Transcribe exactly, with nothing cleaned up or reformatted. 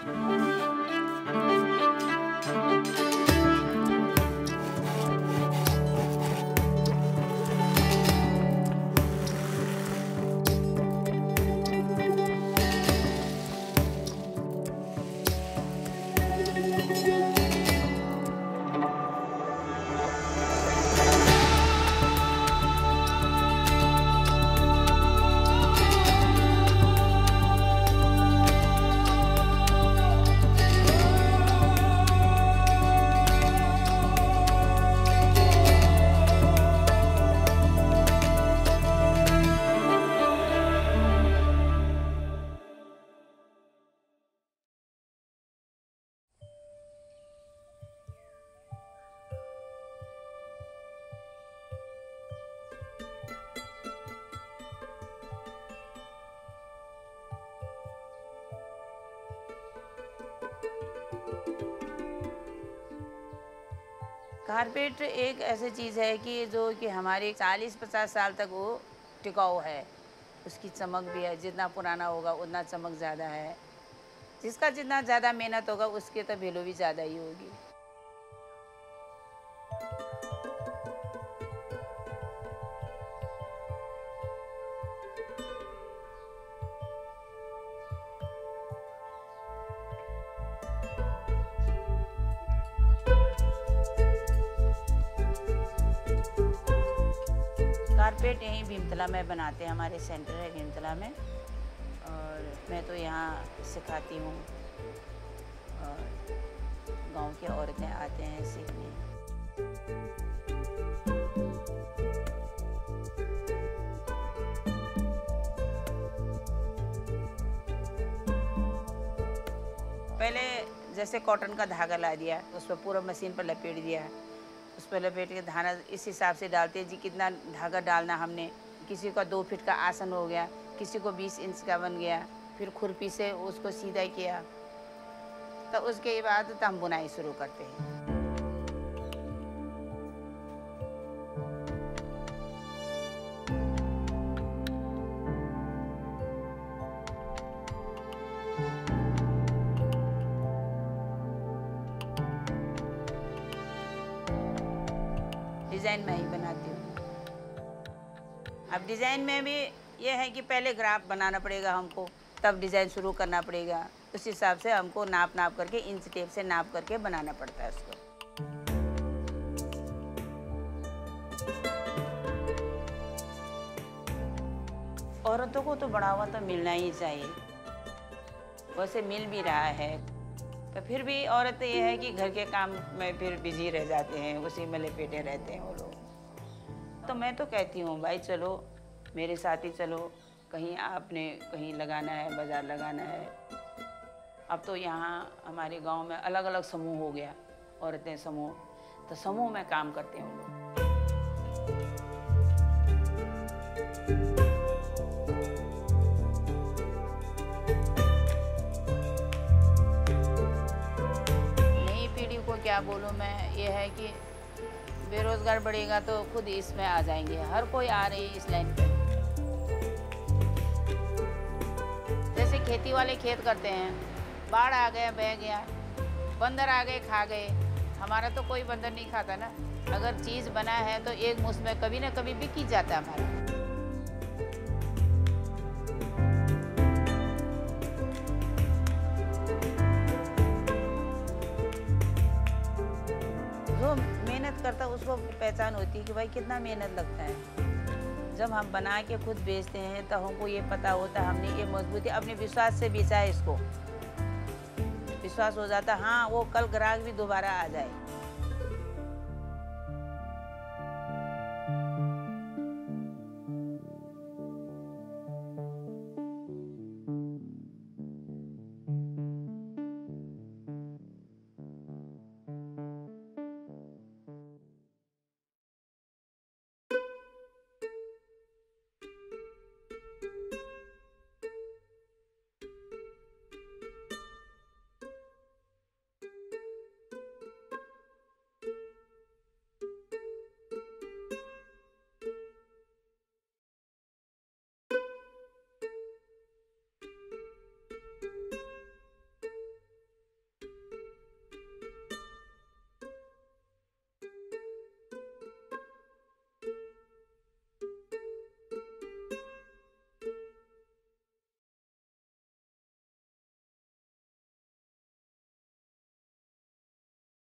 Carpet एक ऐसी चीज़ है कि जो कि हमारे चालीस पचास साल तक वो टिकाऊ है। उसकी चमक भी है, जितना पुराना होगा उतना चमक ज़्यादा है। जिसका जितना ज़्यादा मेहनत होगा उसकी तो वैल्यू भी ज़्यादा ही होगी। कारपेट यहीं भीमतला में बनाते हैं, हमारे सेंटर है भीमतला में, और मैं तो यहाँ सिखाती हूँ और गांव की औरतें आते हैं सीखने। पहले जैसे कॉटन का धागा ला दिया, उस पर पूरा मशीन पर लपेट दिया, उस पर लपेट के धाना इस हिसाब से डालते हैं जी कितना धागा डालना हमने। किसी का दो फीट का आसन हो गया, किसी को बीस इंच का बन गया, फिर खुरपी से उसको सीधा किया, तो उसके बाद तो हम बुनाई शुरू करते हैं। डिज़ाइन मैं ही बनाती हूँ। अब डिज़ाइन में भी ये है कि पहले ग्राफ बनाना पड़ेगा हमको, तब डिज़ाइन शुरू करना पड़ेगा। उस हिसाब से हमको नाप नाप करके इंच टेप से नाप करके बनाना पड़ता है उसको। औरतों को तो बढ़ावा तो मिलना ही चाहिए, वैसे मिल भी रहा है, तो फिर भी औरतें ये है कि घर के काम में फिर बिजी रह जाते हैं, उसी में लपेटे रहते हैं वो लोग। तो मैं तो कहती हूँ भाई चलो मेरे साथ ही चलो, कहीं आपने कहीं लगाना है, बाज़ार लगाना है। अब तो यहाँ हमारे गांव में अलग अलग समूह हो गया, औरतें समूह, तो समूह में काम करते हैं वो लोग। नई पीढ़ी को क्या बोलूँ मैं, ये है कि बेरोजगार बढ़ेगा तो खुद इसमें आ जाएंगे, हर कोई आ रही है इस लाइन पे। जैसे खेती वाले खेत करते हैं, बाढ़ आ गया बह गया, बंदर आ गए खा गए, हमारा तो कोई बंदर नहीं खाता ना। अगर चीज़ बना है तो एक मुश्त में कभी ना कभी बिक ही जाता है हमारा। जो मेहनत करता है उसको पहचान होती है कि भाई कितना मेहनत लगता है। जब हम बना के खुद बेचते हैं तो हमको ये पता होता है हमने ये मजबूती अपने विश्वास से बेचा है, इसको विश्वास हो जाता हाँ वो कल ग्राहक भी दोबारा आ जाए।